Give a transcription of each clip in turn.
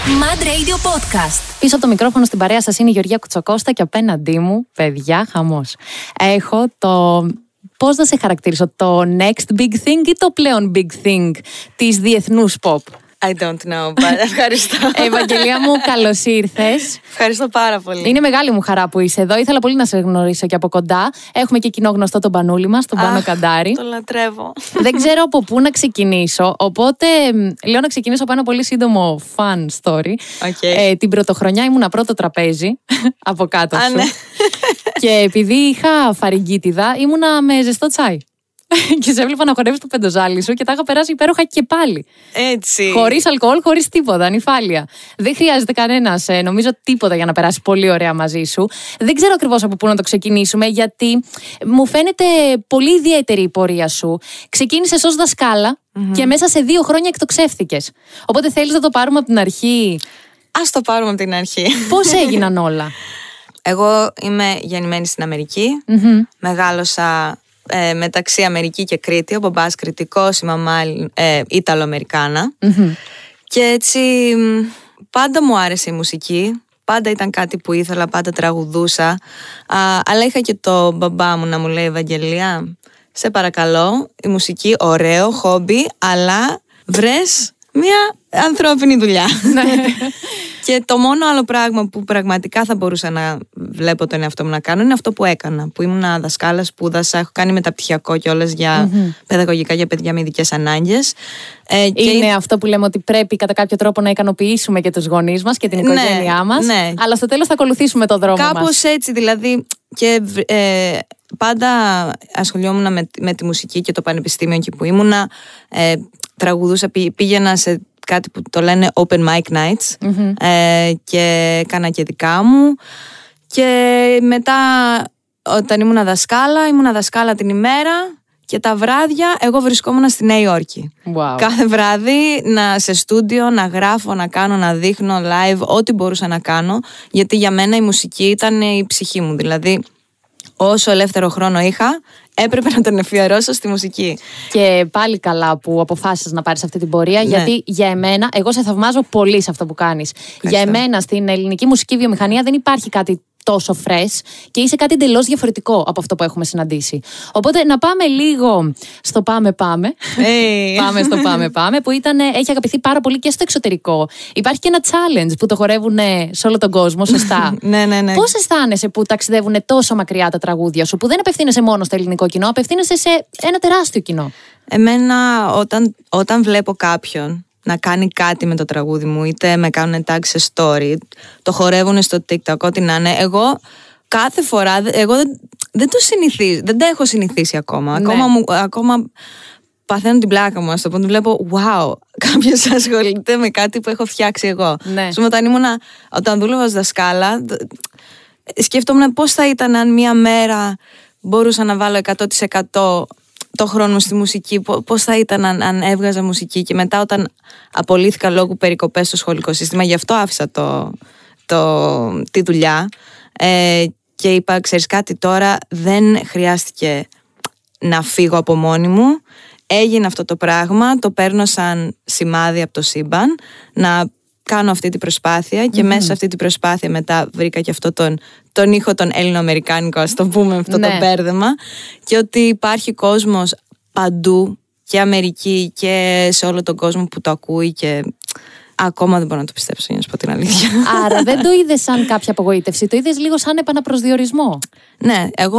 Mad Radio Podcast. Πίσω από το μικρόφωνο στην παρέα σας είναι η Γεωργία Κουτσοκώστα και απέναντί μου, παιδιά, χαμός. Έχω το... Πώς να σε χαρακτηρίσω, το next big thing ή το πλέον big thing της διεθνούς pop? I don't know, but ευχαριστώ. Ευαγγελία μου, καλώς ήρθες. Ευχαριστώ πάρα πολύ. Είναι μεγάλη μου χαρά που είσαι εδώ. Ήθελα πολύ να σε γνωρίσω και από κοντά. Έχουμε και κοινό γνωστό τον Πανούλη μας, τον Πάνο Καντάρη. Το λατρεύω. Δεν ξέρω από πού να ξεκινήσω. Οπότε λέω να ξεκινήσω από ένα πολύ σύντομο fun story. Okay. Την πρωτοχρονιά ήμουνα πρώτο τραπέζι από κάτω σου. Ναι. Και επειδή είχα φαρυγγίτιδα, ήμουνα με ζεστό τσάι. Και σε έβλεπα να χορεύεις το πεντοζάλι σου και τα είχα περάσει υπέροχα και πάλι. Έτσι. Χωρίς αλκοόλ, χωρίς τίποτα, ανυφάλεια. Δεν χρειάζεται κανένας, νομίζω, τίποτα για να περάσει πολύ ωραία μαζί σου. Δεν ξέρω ακριβώς από πού να το ξεκινήσουμε, γιατί μου φαίνεται πολύ ιδιαίτερη η πορεία σου. Ξεκίνησες ως δασκάλα και μέσα σε 2 χρόνια εκτοξεύθηκες. Οπότε θέλεις να το πάρουμε από την αρχή? Ας το πάρουμε από την αρχή. Πώς έγιναν όλα? Εγώ είμαι γεννημένη στην Αμερική. Μεγάλωσα μεταξύ Αμερική και Κρήτη. Ο μπαμπάς Κρητικός, η μαμά Ιταλοαμερικάνα. Και έτσι πάντα μου άρεσε η μουσική. Πάντα ήταν κάτι που ήθελα, πάντα τραγουδούσα. Αλλά είχα και το μπαμπά μου να μου λέει: Ευαγγελία, σε παρακαλώ, η μουσική ωραίο, χόμπι, αλλά βρες μια ανθρώπινη δουλειά. Και το μόνο άλλο πράγμα που πραγματικά θα μπορούσα να βλέπω τον εαυτό μου να κάνω είναι αυτό που έκανα. Που ήμουν δασκάλα, σπούδασα, έχω κάνει μεταπτυχιακό κιόλας για παιδαγωγικά για παιδιά με ειδικές ανάγκες. Είναι αυτό που λέμε ότι πρέπει κατά κάποιο τρόπο να ικανοποιήσουμε και τους γονείς μας και την οικογένειά μας. Ναι. Αλλά στο τέλος θα ακολουθήσουμε το δρόμο μας. Κάπως έτσι δηλαδή. Και πάντα ασχολιόμουν με τη μουσική και το πανεπιστήμιο εκεί που ήμουνα. Τραγουδούσα, πήγαινα σε κάτι που το λένε open mic nights και έκανα και δικά μου. Και μετά όταν ήμουν δασκάλα την ημέρα και τα βράδια εγώ βρισκόμουν στη Νέα Υόρκη. Κάθε βράδυ σε στούντιο να γράφω, να κάνω, να δείχνω live ό,τι μπορούσα να κάνω, γιατί για μένα η μουσική ήταν η ψυχή μου. Δηλαδή όσο ελεύθερο χρόνο είχα, έπρεπε να τον αφιερώσω στη μουσική. Και πάλι καλά που αποφάσισες να πάρεις αυτή την πορεία, γιατί για εμένα, εγώ σε θαυμάζω πολύ σε αυτό που κάνεις. Για εμένα στην ελληνική μουσική βιομηχανία δεν υπάρχει κάτι τόσο fresh και είσαι κάτι εντελώς διαφορετικό από αυτό που έχουμε συναντήσει. Οπότε να πάμε λίγο στο πάμε. Πάμε στο πάμε, που έχει αγαπηθεί πάρα πολύ και στο εξωτερικό. Υπάρχει και ένα challenge που το χορεύουν σε όλο τον κόσμο, σωστά? Ναι. Πώς αισθάνεσαι που ταξιδεύουν τόσο μακριά τα τραγούδια σου, που δεν απευθύνεσαι μόνο στο ελληνικό κοινό, απευθύνεσαι σε ένα τεράστιο κοινό? Εμένα όταν βλέπω κάποιον να κάνει κάτι με το τραγούδι μου, είτε με κάνουν tag σε story, το χορεύουν στο TikTok, ό,τι να είναι, εγώ κάθε φορά δεν τα έχω συνηθίσει ακόμα. Ακόμα παθαίνω την πλάκα μου, το πούμε, βλέπω, wow, κάποιος ασχολείται με κάτι που έχω φτιάξει εγώ. Όταν δούλευα ως δασκάλα, σκέφτομαι πώς θα ήταν αν μία μέρα μπορούσα να βάλω 100% το χρόνο μου στη μουσική, πώς θα ήταν αν έβγαζα μουσική. Και μετά όταν απολύθηκα λόγω περικοπές στο σχολικό σύστημα, γι' αυτό άφησα τη δουλειά και είπα, ξέρεις κάτι, τώρα δεν χρειάστηκε να φύγω από μόνη μου. Έγινε αυτό το πράγμα, το παίρνω σαν σημάδι από το σύμπαν να κάνω αυτή την προσπάθεια και μέσα σε αυτή την προσπάθεια μετά βρήκα και αυτό τον ήχο τον ελληνοαμερικάνικο, ας το πούμε αυτό το μπέρδεμα, και ότι υπάρχει κόσμος παντού και Αμερική και σε όλο τον κόσμο που το ακούει και ακόμα δεν μπορώ να το πιστέψω, για να σου πω την αλήθεια. Άρα δεν το είδες σαν κάποια απογοήτευση, το είδες λίγο σαν επαναπροσδιορισμό? Ναι, εγώ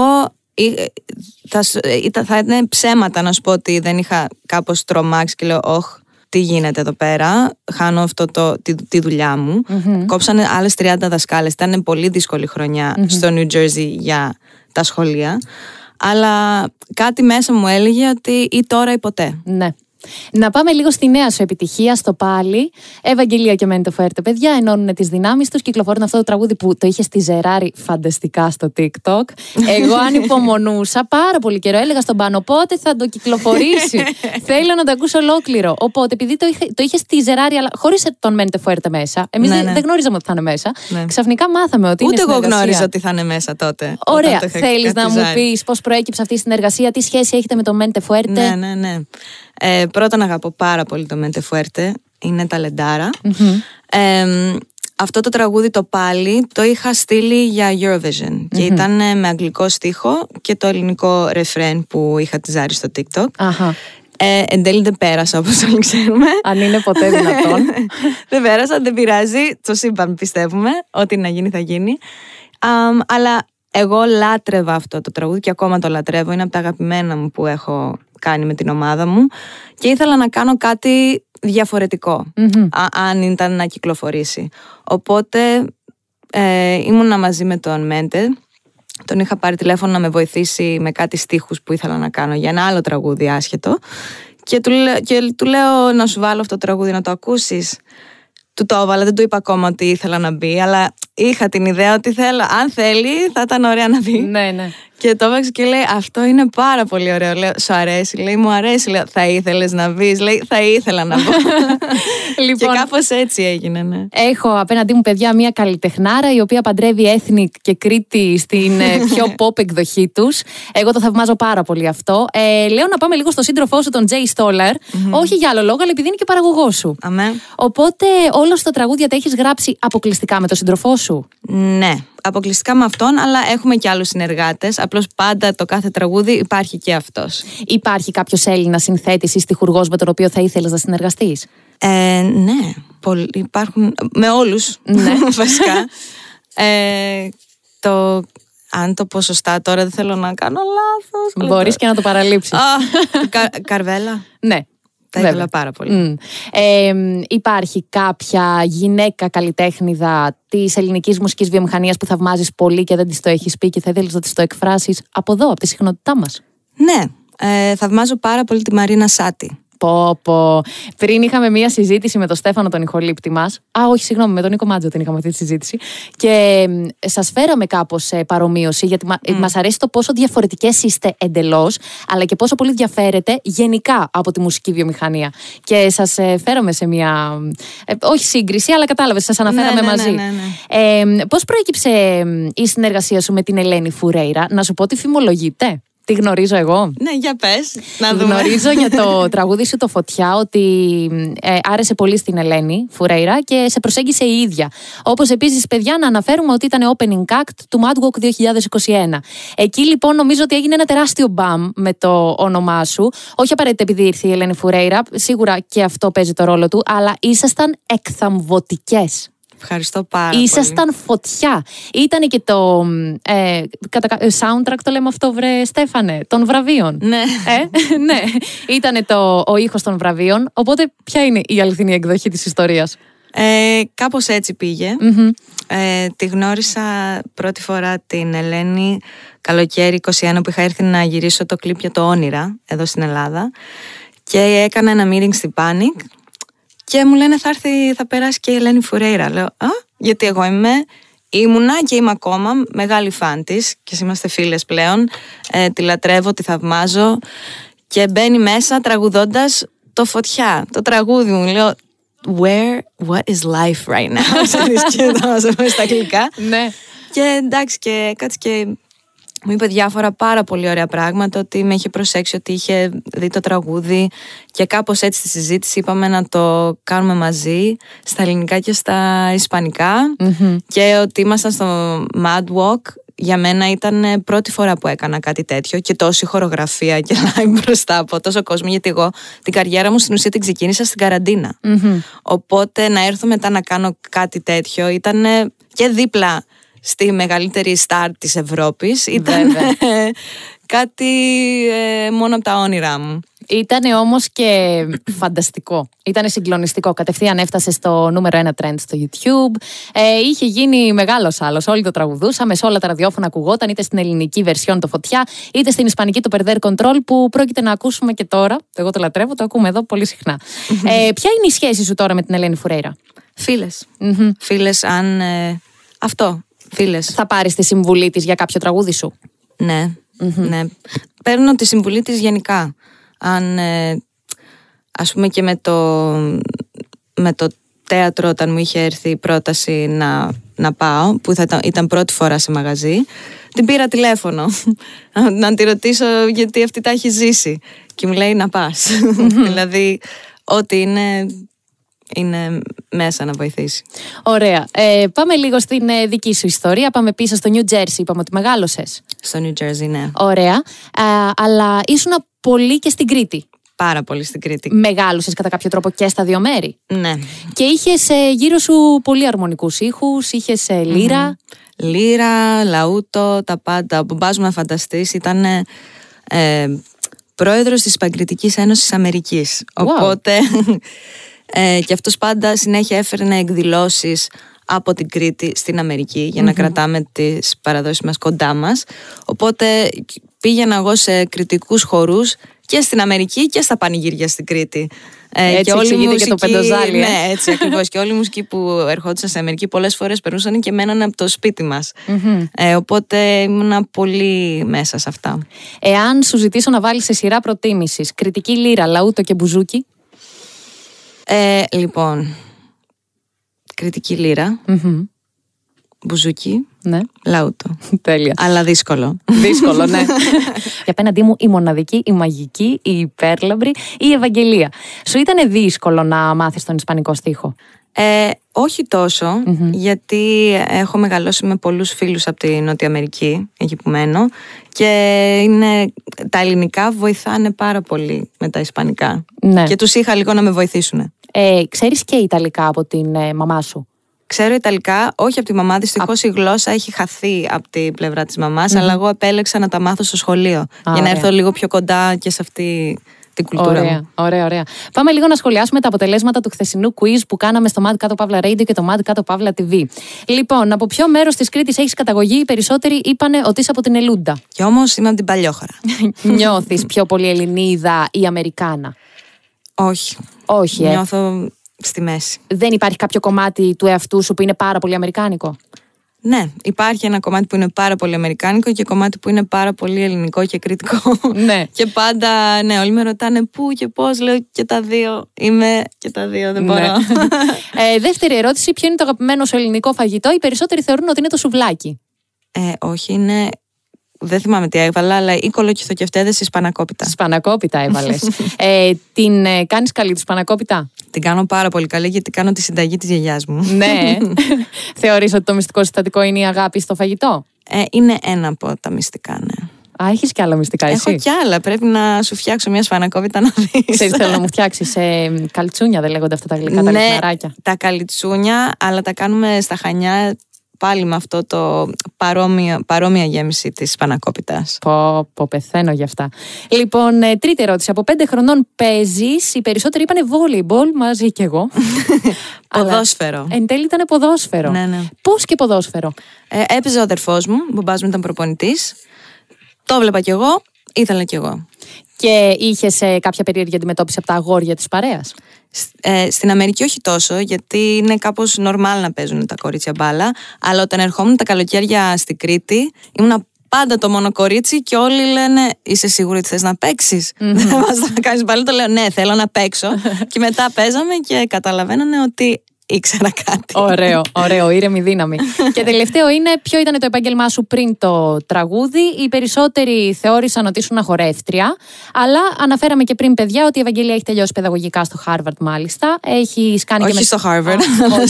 θα είναι ψέματα να σου πω ότι δεν είχα κάπως τρομάξει και λέω τι γίνεται εδώ πέρα, χάνω τη δουλειά μου. Κόψανε άλλες 30 δασκάλες. Ήταν πολύ δύσκολη χρονιά στο New Jersey για τα σχολεία. Αλλά κάτι μέσα μου έλεγε ότι ή τώρα ή ποτέ. Ναι. Να πάμε λίγο στη νέα σου επιτυχία, στο Πάλι. Ευαγγελία και Mente Fuerte, παιδιά, ενώνουν τις δυνάμεις τους. Κυκλοφορούν αυτό το τραγούδι που το είχε στη Ζεράρη φανταστικά στο TikTok. Εγώ ανυπομονούσα πάρα πολύ καιρό. Έλεγα στον Πάνο πότε θα το κυκλοφορήσει. Θέλω να το ακούσω ολόκληρο. Οπότε, επειδή το είχε στη Ζεράρη, αλλά χωρίς τον Mente Fuerte μέσα, εμείς δεν γνωρίζαμε ότι θα είναι μέσα. Ξαφνικά μάθαμε ότι είναι ούτε συνεργασία. Εγώ γνώριζα ότι θα είναι μέσα τότε. Ωραία. Θέλεις να μου πεις πώς προέκυψε αυτή η συνεργασία, τι σχέση έχετε με το Mente Fuerte? Ναι. Πρώτον, αγαπώ πάρα πολύ το Mente Fuerte. Είναι ταλεντάρα. Αυτό το τραγούδι το πάλι το είχα στείλει για Eurovision και ήταν με αγγλικό στίχο και το ελληνικό ρεφρέν που είχα τιζάρει στο TikTok. Εν τέλει δεν πέρασα, όπως όλοι ξέρουμε. Αν είναι ποτέ δυνατόν. Δεν πέρασα, δεν πειράζει. Το σύμπαν πιστεύουμε. Ό,τι να γίνει θα γίνει. Αλλά εγώ λάτρευα αυτό το τραγούδι και ακόμα το λατρεύω. Είναι από τα αγαπημένα μου που έχω κάνει με την ομάδα μου. Και ήθελα να κάνω κάτι διαφορετικό, αν ήταν να κυκλοφορήσει. Οπότε ήμουνα μαζί με τον Μέντε. Τον είχα πάρει τηλέφωνο να με βοηθήσει με κάτι στίχους που ήθελα να κάνω για ένα άλλο τραγούδι άσχετο. Και του λέω να σου βάλω αυτό το τραγούδι να το ακούσεις. Του το έβαλα, δεν του είπα ακόμα ότι ήθελα να μπει, αλλά είχα την ιδέα ότι αν θέλει θα ήταν ωραία να μπει. Ναι, ναι. Και το έβαξε και λέει, αυτό είναι πάρα πολύ ωραίο. Λέω, σου αρέσει? Λέει, μου αρέσει. Λέω, θα ήθελες να μπεις? Λέει, θα ήθελα να μπω. Λοιπόν, και κάπως έτσι έγινε, ναι. Έχω απέναντί μου, παιδιά, μια καλλιτεχνάρα η οποία παντρεύει έθνη και Κρήτη στην πιο pop εκδοχή τους. Εγώ το θαυμάζω πάρα πολύ αυτό. Λέω να πάμε λίγο στο σύντροφό σου, τον Jay Stoller. Όχι για άλλο λόγο, αλλά επειδή είναι και παραγωγός σου. Αμέ. Οπότε όλα στα τραγούδια τα έχεις γράψει αποκλειστικά με τον σύντροφό σου? Ναι, αποκλειστικά με αυτόν, αλλά έχουμε και άλλους συνεργάτες. Απλώς πάντα το κάθε τραγούδι υπάρχει και αυτός. Υπάρχει κάποιος Έλληνας συνθέτης ή στιχουργός με τον οποίο θα ήθελες να συνεργαστείς? Ναι, υπάρχουν. Με όλους, ναι. Βασικά. Αν το πω σωστά τώρα, δεν θέλω να κάνω λάθος. Μπορείς και να το παραλείψεις. Καρβέλα. Ναι. Τα ήθελα πάρα πολύ. Υπάρχει κάποια γυναίκα καλλιτέχνηδα της ελληνικής μουσικής βιομηχανίας που θαυμάζεις πολύ και δεν της το έχεις πει και θα ήθελες να της το εκφράσεις από εδώ, από τη συχνότητά μας? Ναι, θαυμάζω πάρα πολύ τη Μαρίνα Σάτι. Πω. Πριν είχαμε μία συζήτηση με τον Στέφανο, τον ηχολήπτη μας. Όχι, συγγνώμη, με τον Νίκο Μάτζο την είχαμε αυτή τη συζήτηση. Και σας φέραμε κάπως παρομοίωση, γιατί μας αρέσει το πόσο διαφορετικές είστε εντελώς, αλλά και πόσο πολύ διαφέρετε γενικά από τη μουσική βιομηχανία. Και σας φέραμε σε μία. Όχι σύγκριση, αλλά κατάλαβες, σας αναφέραμε μαζί. Ναι. Πώς προέκυψε η συνεργασία σου με την Ελένη Φουρέιρα? Να σου πω ότι φημολογείται. Τη γνωρίζω εγώ. Ναι, για πες. Να δούμε. Γνωρίζω για το τραγούδι σου το Φωτιά ότι άρεσε πολύ στην Ελένη Φουρέιρα και σε προσέγγισε η ίδια. Όπως επίσης, παιδιά, να αναφέρουμε ότι ήταν opening act του Mad Walk 2021. Εκεί λοιπόν νομίζω ότι έγινε ένα τεράστιο μπαμ με το όνομά σου. Όχι απαραίτητα επειδή ήρθε η Ελένη Φουρέιρα, σίγουρα και αυτό παίζει το ρόλο του, αλλά ήσασταν εκθαμβωτικές. Ευχαριστώ πάρα πολύ. Ήσασταν φωτιά. Ήτανε και το soundtrack, το λέμε αυτό, βρε Στέφανε, των βραβείων. Ναι. Ναι. Ήτανε ο ήχος των βραβείων. Οπότε ποια είναι η αληθινή εκδοχή της ιστορίας? Κάπως έτσι πήγε. Τη γνώρισα πρώτη φορά την Ελένη καλοκαίρι 21 που είχα έρθει να γυρίσω το κλιπ για το Όνειρα εδώ στην Ελλάδα. Και έκανα ένα meeting στην Panic. Και μου λένε θα περάσει και η Ελένη Φουρέιρα. Λέω, γιατί εγώ ήμουνα και είμαι ακόμα μεγάλη φαν της και είμαστε φίλες πλέον. Τη λατρεύω, τη θαυμάζω και μπαίνει μέσα τραγουδώντας το Φωτιά, το τραγούδι μου. Λέω, what is life right now? Και θα μας πω στα αγγλικά. Ναι. Και εντάξει, και κάτσε και μου είπε διάφορα πάρα πολύ ωραία πράγματα, ότι με είχε προσέξει, ότι είχε δει το τραγούδι και κάπως έτσι στη συζήτηση είπαμε να το κάνουμε μαζί στα ελληνικά και στα ισπανικά και ότι ήμασταν στο Mad Walk. Για μένα ήταν πρώτη φορά που έκανα κάτι τέτοιο και τόση χορογραφία και live μπροστά από τόσο κόσμο, γιατί εγώ την καριέρα μου στην ουσία την ξεκίνησα στην καραντίνα. Οπότε να έρθω μετά να κάνω κάτι τέτοιο ήταν και δίπλα στη μεγαλύτερη στάρ της Ευρώπης. Ήταν κάτι μόνο από τα όνειρά μου. Ήτανε όμως και φανταστικό. Ήτανε συγκλονιστικό. Κατευθείαν έφτασε στο νούμερο 1 trend στο YouTube. Είχε γίνει μεγάλος άλλος. Όλοι το τραγουδούσαμε. Σε όλα τα ραδιόφωνα ακουγόταν, είτε στην ελληνική version το Φωτιά, είτε στην ισπανική το Perder Control, που πρόκειται να ακούσουμε και τώρα. Εγώ το λατρεύω, το ακούμε εδώ πολύ συχνά. Ποια είναι η σχέση σου τώρα με την Ελένη Φουρέιρα? Φίλες. Φίλες, αυτό. Φίλες. Θα πάρεις τη συμβουλή της για κάποιο τραγούδι σου? Ναι. Παίρνω τη συμβουλή της γενικά. Αν ας πούμε και με το θέατρο, όταν μου είχε έρθει η πρόταση να πάω, που ήταν πρώτη φορά σε μαγαζί, την πήρα τηλέφωνο να τη ρωτήσω γιατί αυτή τα έχει ζήσει και μου λέει να πας. Δηλαδή ό,τι είναι είναι μέσα να βοηθήσει. Ωραία. Πάμε λίγο στην δική σου ιστορία. Πάμε πίσω στο New Jersey. Είπαμε ότι μεγάλωσες. Στο New Jersey, ναι. Ωραία. Αλλά ήσουν πολύ και στην Κρήτη. Πάρα πολύ στην Κρήτη. Μεγάλωσες κατά κάποιο τρόπο και στα δύο μέρη. Ναι. Και είχες γύρω σου πολύ αρμονικούς ήχους, είχες λύρα. Λύρα, λαούτο, τα πάντα. Ο μπαμπάς μου, να φανταστείς, ήταν πρόεδρος της Παγκριτικής Ένωσης Αμερικής. Οπότε και αυτός πάντα συνέχεια έφερνε εκδηλώσεις από την Κρήτη στην Αμερική για να κρατάμε τις παραδόσεις μας κοντά μας. Οπότε πήγαινα εγώ σε κριτικούς χορούς και στην Αμερική και στα πανηγύρια στην Κρήτη. Έτσι και όλη η μουσική, και το πεντοζάλι. Ναι, έτσι ακριβώς. Και όλη η μουσική που ερχόντουσαν στην Αμερική πολλές φορές περνούσαν και μέναν από το σπίτι μας. Οπότε ήμουν πολύ μέσα σε αυτά. Εάν σου ζητήσω να βάλεις σε σειρά προτίμησης κριτική λύρα, λαούτο και μπουζούκι. Λοιπόν, κριτική λύρα, μπουζούκι, ναι. Λαούτο. Τέλεια. Αλλά δύσκολο. Δύσκολο, ναι. Και απέναντί μου η μοναδική, η μαγική, η υπέρλαμπρη, η Ευαγγελία. Σου ήταν δύσκολο να μάθεις τον ισπανικό στίχο? Όχι τόσο, γιατί έχω μεγαλώσει με πολλούς φίλους από τη Νότια Αμερική, εκεί που μένω, και τα ελληνικά βοηθάνε πάρα πολύ με τα ισπανικά. Ναι. Και τους είχα λίγο να με βοηθήσουν. Ξέρεις και Ιταλικά από την μαμά σου? Ξέρω Ιταλικά, όχι από τη μαμά. Δυστυχώς η γλώσσα έχει χαθεί από την πλευρά της μαμάς, αλλά εγώ επέλεξα να τα μάθω στο σχολείο για να έρθω λίγο πιο κοντά και σε αυτή την κουλτούρα μου. Ωραία. Πάμε λίγο να σχολιάσουμε τα αποτελέσματα του χθεσινού quiz που κάναμε στο Mad Kato Pavla Radio και το Mad Kato Pavla TV. Λοιπόν, από ποιο μέρος της Κρήτης έχεις καταγωγή? Οι περισσότεροι είπανε ότι είσαι από την Ελούντα. Και όμως είμαι από την Παλιόχώρα. Νιώθεις πιο πολύ Ελληνίδα ή Αμερικάνα? Όχι. Νιώθω στη μέση. Δεν υπάρχει κάποιο κομμάτι του εαυτού σου που είναι πάρα πολύ αμερικάνικο? Ναι, υπάρχει ένα κομμάτι που είναι πάρα πολύ αμερικάνικο και κομμάτι που είναι πάρα πολύ ελληνικό και κριτικό. Ναι. Και πάντα, ναι, όλοι με ρωτάνε πού και πώς, λέω και τα δύο. Είμαι και τα δύο, δεν μπορώ. Δεύτερη ερώτηση, ποιο είναι το αγαπημένο σου ελληνικό φαγητό? Οι περισσότεροι θεωρούν ότι είναι το σουβλάκι. Όχι, είναι... Δεν θυμάμαι τι έβαλα, αλλά ή κολοκυθοκευτέδες ή σπανακόπιτα. Σπανακόπιτα έβαλες. Την κάνεις καλή τη σπανακόπιτα? Την κάνω πάρα πολύ καλή, γιατί κάνω τη συνταγή της γιαγιάς μου. Ναι. Θεωρείς ότι το μυστικό συστατικό είναι η αγάπη στο φαγητό? Είναι ένα από τα μυστικά, ναι. Έχεις κι άλλα μυστικά εσύ? Έχω κι άλλα. Πρέπει να σου φτιάξω μια σπανακόπιτα να δεις. Ξέρεις, θέλω να μου φτιάξεις καλτσούνια, δεν λέγονται αυτά τα γλυκά, τα λιχναράκια? Τα καλτσούνια, αλλά τα κάνουμε στα Χανιά. Πάλι με αυτό το παρόμοια γέμιση της σπανακόπιτας. Πεθαίνω γι' αυτά. Λοιπόν, τρίτη ερώτηση. Από 5 χρονών παίζεις, οι περισσότεροι είπανε βόλεϊμπολ, μαζί κι εγώ. Ποδόσφαιρο. Εν τέλει ήταν ποδόσφαιρο. Ναι. Πώς και ποδόσφαιρο? Έπαιζε ο αδερφός μου, ο μπαμπάς μου ήταν προπονητής. Το βλέπα κι εγώ, ήθελα κι εγώ. Και είχες κάποια περίεργη αντιμετώπιση από τα αγόρια της παρέας? Στην Αμερική όχι τόσο, γιατί είναι κάπως normal να παίζουν τα κορίτσια μπάλα. Αλλά όταν ερχόμουν τα καλοκαίρια στην Κρήτη, ήμουν πάντα το μόνο κορίτσι και όλοι λένε: είσαι σίγουρη ότι θες να παίξεις? Δεν μας να κάνεις μπάλα? Το λέω: ναι, θέλω να παίξω. Και μετά παίζαμε και καταλαβαίνανε ότι ήξερα κάτι. Ωραίο, ήρεμη δύναμη. Και τελευταίο είναι, ποιο ήταν το επάγγελμά σου πριν το τραγούδι? Οι περισσότεροι θεώρησαν ότι ήσουν χορεύτρια, αλλά αναφέραμε και πριν, παιδιά, ότι η Ευαγγελία έχει τελειώσει παιδαγωγικά στο Harvard, μάλιστα. Έχεις κάνει όχι στο Harvard.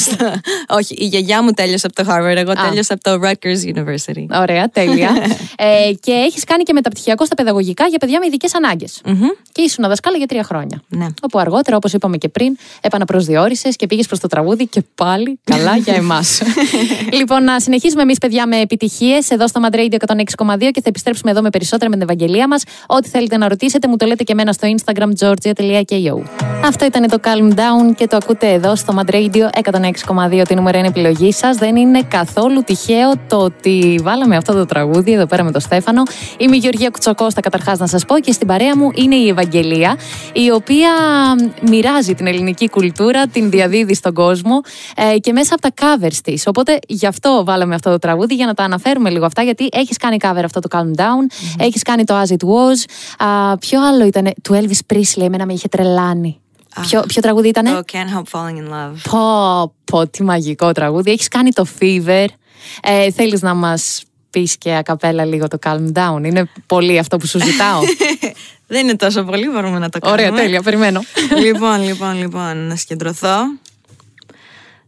Όχι, η γιαγιά μου τέλειωσε από το Harvard, εγώ τέλειωσα από το Rutgers University. Ωραία, τέλεια. Και έχεις κάνει και μεταπτυχιακό στα παιδαγωγικά για παιδιά με ειδικές ανάγκες. Και ήσουν δασκάλα για 3 χρόνια. Ναι. Όπου αργότερα, όπως είπαμε και πριν, επαναπροσδιορίσες και πήγες προς το τραγούδι και πάλι καλά για εμάς. Λοιπόν, να συνεχίσουμε εμείς, παιδιά, με επιτυχίες εδώ στο Mad Radio 106,2 και θα επιστρέψουμε εδώ με περισσότερα με την Ευαγγελία μας. Ό,τι θέλετε να ρωτήσετε, μου το λέτε και εμένα στο Instagram georgia.ko. Αυτό ήταν το Calm Down και το ακούτε εδώ στο Mad Radio 106,2. Τη νούμερο 1 επιλογή σας. Δεν είναι καθόλου τυχαίο το ότι βάλαμε αυτό το τραγούδι εδώ πέρα με τον Στέφανο. Είμαι η Γεωργία Κουτσοκώστα, καταρχάς να σας πω, και στην παρέα μου είναι η Ευαγγελία, η οποία μοιράζει την ελληνική κουλτούρα, την διαδίδει στον κόσμο και μέσα από τα covers της. Οπότε γι' αυτό βάλαμε αυτό το τραγούδι, για να τα αναφέρουμε λίγο αυτά, γιατί έχεις κάνει cover αυτό το Calm Down, έχεις κάνει το As It Was. Ποιο άλλο ήταν? Του Elvis Presley, εμένα με είχε τρελάνει. Ποιο τραγούδι ήτανε? Το Can't Help Falling in Love. Τι μαγικό τραγούδι. Έχεις κάνει το Fever. Θέλεις να μας πεις και ακαπέλα λίγο το Calm Down? Είναι πολύ αυτό που σου ζητάω. Δεν είναι τόσο πολύ, μπορούμε να το κάνουμε. Ωραία, τέλεια, περιμένω. Λοιπόν, να συγκεντρωθώ.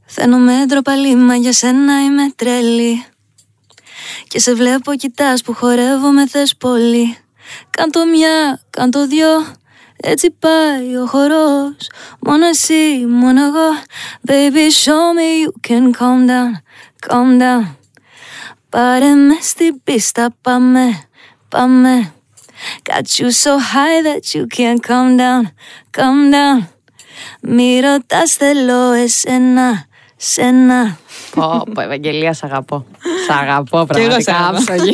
Θαίνομαι ντροπαλή, μα για σένα είμαι τρελή. Και σε βλέπω κοιτάς που χορεύω με θες πολύ. Κάν το μια, κάν το δυο, έτσι πάει ο χορός. Μόνο εσύ, μόνο εγώ. Baby, show me you can calm down, calm down. Πάρε με στην πίστα, πάμε, πάμε. Got you so high that you can't come down, come down. Μη ρωτάς, θέλω εσένα, σένα. Πω, Ευαγγελία, σ' αγαπώ. Σ' αγαπώ πραγματικά, άψογη.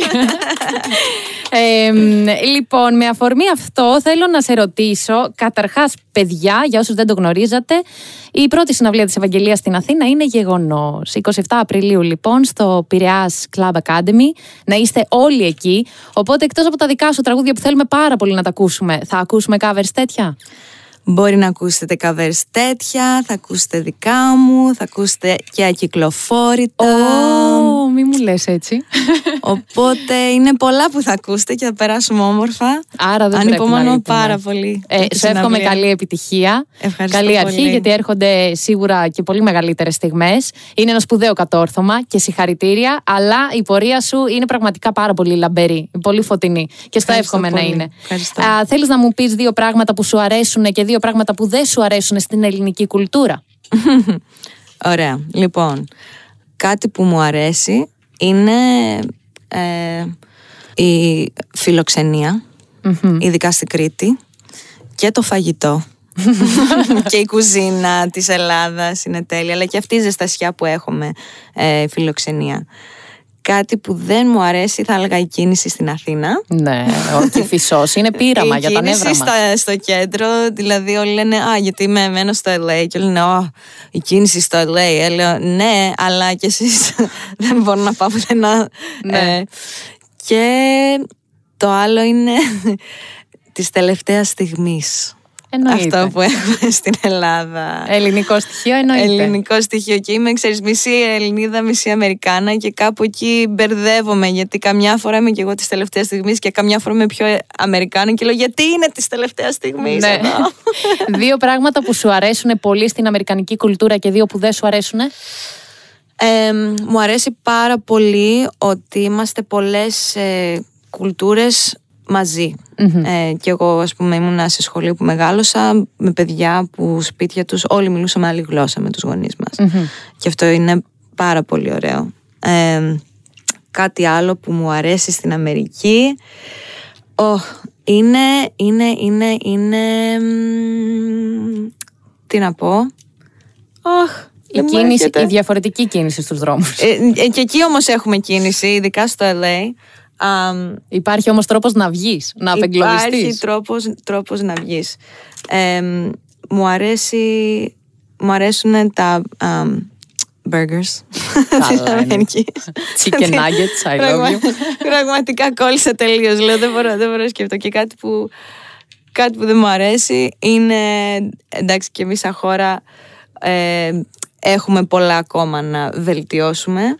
Λοιπόν, με αφορμή αυτό θέλω να σε ρωτήσω, καταρχάς παιδιά, για όσους δεν το γνωρίζατε, η πρώτη συναυλία της Ευαγγελίας στην Αθήνα είναι γεγονός. 27 Απριλίου λοιπόν στο Πειραιάς Club Academy, να είστε όλοι εκεί, οπότε εκτός από τα δικά σου τραγούδια που θέλουμε πάρα πολύ να τα ακούσουμε, θα ακούσουμε covers τέτοια? Μπορεί να ακούσετε covers τέτοια, θα ακούσετε δικά μου, θα ακούσετε και ακυκλοφόρητα. Μη μου λες έτσι. Οπότε είναι πολλά που θα ακούσετε και θα περάσουμε όμορφα. Άρα δεν ανυπομονώ πάρα πολύ. Σε εύχομαι καλή επιτυχία. Ευχαριστώ καλή πολύ. αρχή, γιατί έρχονται σίγουρα και πολύ μεγαλύτερες στιγμές. Είναι ένα σπουδαίο κατόρθωμα και συγχαρητήρια, αλλά η πορεία σου είναι πραγματικά πάρα πολύ λαμπερή, πολύ φωτεινή. Και στο εύχομαι πολύ. να είναι. Θέλεις να μου πεις δύο πράγματα που σου αρέσουν και δύο πράγματα που δεν σου αρέσουν στην ελληνική κουλτούρα? Ωραία. Λοιπόν, κάτι που μου αρέσει είναι η φιλοξενία, ειδικά στην Κρήτη, και το φαγητό. Και η κουζίνα της Ελλάδας είναι τέλεια, αλλά και αυτή η ζεστασιά που έχουμε, φιλοξενία. Κάτι που δεν μου αρέσει, θα έλεγα, η κίνηση στην Αθήνα. Ναι, όχι φυσός, είναι πείραμα για τα νεύρα μας. Η κίνηση στο κέντρο, δηλαδή όλοι λένε γιατί μένω στο LA, και όλοι λένε η κίνηση στο LA. Λέω ναι, αλλά και εσείς δεν μπορώ να πάω πουθενά. Ναι. Και το άλλο είναι της τελευταίας στιγμής. Εννοείται. Αυτό που έχουμε στην Ελλάδα. Ελληνικό στοιχείο, εννοείται. Ελληνικό στοιχείο. Και είμαι, ξέρεις, μισή Ελληνίδα, μισή Αμερικάνα, και κάπου εκεί μπερδεύομαι. Γιατί καμιά φορά είμαι και εγώ της τελευταίας στιγμής και καμιά φορά είμαι πιο Αμερικάνα και λέω γιατί είναι της τελευταίας στιγμής. Ναι. Δύο πράγματα που σου αρέσουν πολύ στην αμερικανική κουλτούρα και δύο που δεν σου αρέσουν. Μου αρέσει πάρα πολύ ότι είμαστε πολλές κουλτούρες μαζί. Και εγώ, ας πούμε, ήμουνα σε σχολείο που μεγάλωσα με παιδιά που σπίτια τους όλοι μιλούσαμε άλλη γλώσσα με τους γονείς μας. Και αυτό είναι πάρα πολύ ωραίο. Κάτι άλλο που μου αρέσει στην Αμερική είναι τι να πω, η διαφορετική κίνηση στους δρόμους. Και εκεί όμως έχουμε κίνηση, ειδικά στο LA. Υπάρχει όμως τρόπος να βγεις, να απεγκλωβιστείς. Υπάρχει τρόπος να βγεις. Μου αρέσουν τα burgers. Chicken nuggets, I love you. Πραγματικά κόλλησα τελείως. Λέω δεν μπορώ να σκεφτώ. Και κάτι που δεν μου αρέσει είναι, εντάξει, και εμείς σαν χώρα έχουμε πολλά ακόμα να βελτιώσουμε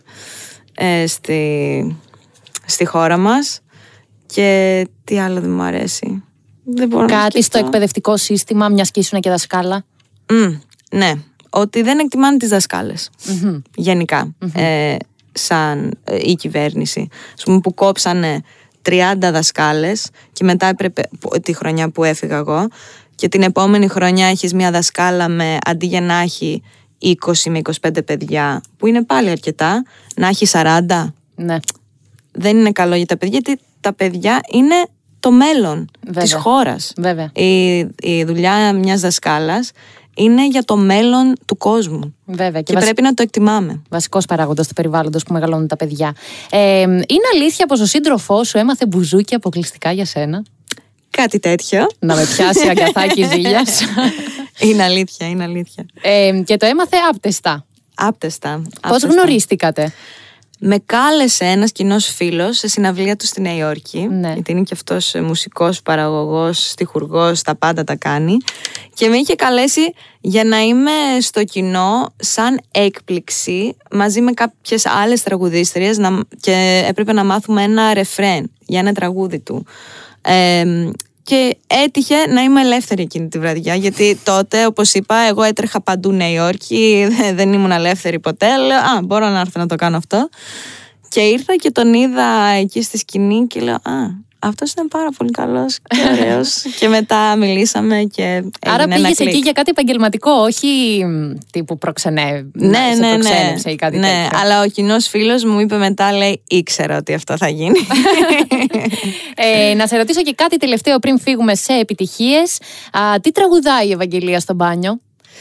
στη χώρα μας. Και τι άλλο δεν μου αρέσει? Δεν μπορώ κάτι στο εκπαιδευτικό σύστημα, μιας και ήσουν και δασκάλα. Ναι, ότι δεν εκτιμάνε τις δασκάλες γενικά, σαν η κυβέρνηση. Ας πούμε, που κόψανε 30 δασκάλες και μετά έπρεπε, τη χρονιά που έφυγα εγώ, και την επόμενη χρονιά έχεις μια δασκάλα με, αντί για να έχει 20 με 25 παιδιά, που είναι πάλι αρκετά, να έχει 40. Ναι. Δεν είναι καλό για τα παιδιά, γιατί τα παιδιά είναι το μέλλον της χώρας. Βέβαια. Η δουλειά μιας δασκάλας είναι για το μέλλον του κόσμου. Βέβαια. Και πρέπει να το εκτιμάμε. Βασικός παράγοντας του περιβάλλοντος που μεγαλώνουν τα παιδιά. Είναι αλήθεια πως ο σύντροφός σου έμαθε μπουζούκι αποκλειστικά για σένα? Κάτι τέτοιο. Να με πιάσει αγκαθάκι ζήλιας. Είναι αλήθεια. Και το έμαθε άπτεστα. Πώς γνωρίστηκατε? Με κάλεσε ένας κοινός φίλος σε συναυλία του στη Νέα Υόρκη. Ναι. Γιατί είναι και αυτός μουσικός, παραγωγός, στιχουργός, τα πάντα τα κάνει. Και με είχε καλέσει για να είμαι στο κοινό σαν έκπληξη μαζί με κάποιες άλλες τραγουδίστριες, και έπρεπε να μάθουμε ένα ρεφρέν για ένα τραγούδι του. Και έτυχε να είμαι ελεύθερη εκείνη τη βραδιά, γιατί τότε, όπως είπα, εγώ έτρεχα παντού Νέα Υόρκη, δεν ήμουν ελεύθερη ποτέ. Λέω, μπορώ να έρθω να το κάνω αυτό. Και ήρθα και τον είδα εκεί στη σκηνή και λέω, αυτός είναι πάρα πολύ καλός και ωραίος. Και μετά μιλήσαμε και έγινε. Άρα πήγες εκεί για κάτι επαγγελματικό, όχι τύπου προξενεύσε ή κάτι τέτοιο. Αλλά ο κοινός φίλος μου είπε μετά, λέει, ήξερα ότι αυτό θα γίνει. Να σε ρωτήσω και κάτι τελευταίο πριν φύγουμε σε επιτυχίες. Τι τραγουδάει η Ευαγγελία στο μπάνιο?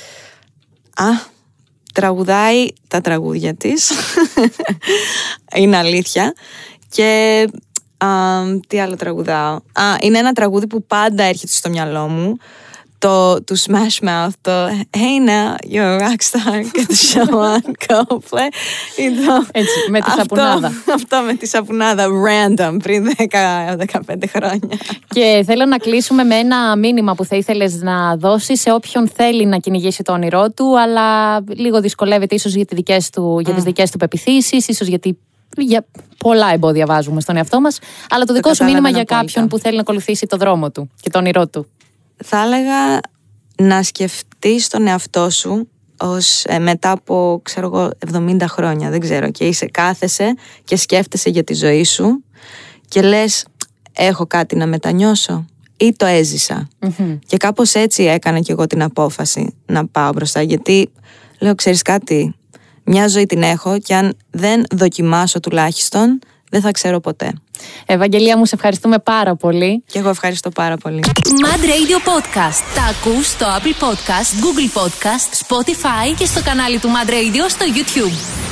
Τραγουδάει τα τραγούδια της. Είναι αλήθεια. Και τι άλλο τραγουδάω? Είναι ένα τραγούδι που πάντα έρχεται στο μυαλό μου. Του Smash Mouth, το Hey now, you're a rockstar, get the show on, go play. Έτσι, με τη σαπουνάδα. Αυτό με τη σαπουνάδα, random, πριν 10-15 χρόνια. Και θέλω να κλείσουμε με ένα μήνυμα που θα ήθελες να δώσεις σε όποιον θέλει να κυνηγήσει το όνειρό του, αλλά λίγο δυσκολεύεται ίσως για τις δικές του πεποιθήσεις, ίσως γιατί για πολλά εμπόδια βάζουμε στον εαυτό μας, αλλά το δικό σου μήνυμα για κάποιον που θέλει να ακολουθήσει το δρόμο του και το όνειρό του. Θα έλεγα να σκεφτείς τον εαυτό σου ως μετά από 70 χρόνια, δεν ξέρω, και κάθεσαι και σκέφτεσαι για τη ζωή σου και λες, έχω κάτι να μετανιώσω ή το έζησα. Και κάπως έτσι έκανα και εγώ την απόφαση να πάω μπροστά, γιατί λέω, ξέρεις κάτι, μια ζωή την έχω και αν δεν δοκιμάσω τουλάχιστον δεν θα ξέρω ποτέ. Ευαγγελία μου, σε ευχαριστούμε πάρα πολύ. Και εγώ ευχαριστώ πάρα πολύ. Mad Radio Podcast. Τα ακούς στο Apple Podcast, Google Podcast, Spotify και στο κανάλι του Mad Radio στο YouTube.